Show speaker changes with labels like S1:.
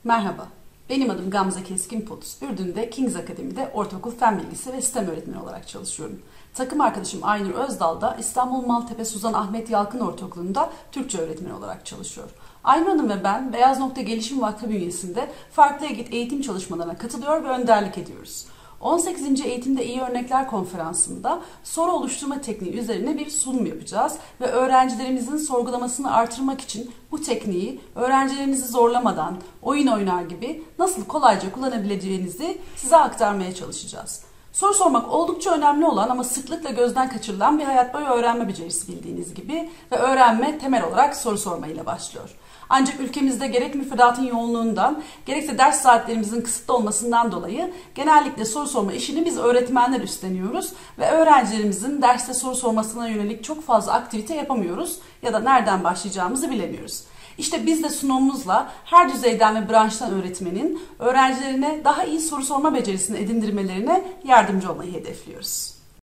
S1: Merhaba, benim adım Gamze Keskin-Potus. Ürdün'de Kings Akademi'de ortaokul fen bilgisi ve sistem öğretmeni olarak çalışıyorum. Takım arkadaşım Aynur Özdal da İstanbul Maltepe Suzan Ahmet Yalkın Ortaokulu'nda Türkçe öğretmeni olarak çalışıyor. Aynur Hanım ve ben Beyaz Nokta Gelişim Vakfı bünyesinde farklı eğitim çalışmalarına katılıyor ve önderlik ediyoruz. 18. Eğitimde İyi Örnekler Konferansı'nda soru oluşturma tekniği üzerine bir sunum yapacağız ve öğrencilerimizin sorgulamasını artırmak için bu tekniği öğrencilerinizi zorlamadan oyun oynar gibi nasıl kolayca kullanabileceğinizi size aktarmaya çalışacağız. Soru sormak oldukça önemli olan ama sıklıkla gözden kaçırılan bir hayat boyu öğrenme becerisi bildiğiniz gibi ve öğrenme temel olarak soru sormayla başlıyor. Ancak ülkemizde gerek müfredatın yoğunluğundan gerekse ders saatlerimizin kısıtlı olmasından dolayı genellikle soru sorma işini biz öğretmenler üstleniyoruz ve öğrencilerimizin derste soru sormasına yönelik çok fazla aktivite yapamıyoruz ya da nereden başlayacağımızı bilemiyoruz. İşte biz de sunumumuzla her düzeyden ve branştan öğretmenin öğrencilerine daha iyi soru sorma becerisini edindirmelerine yardımcı olmayı hedefliyoruz.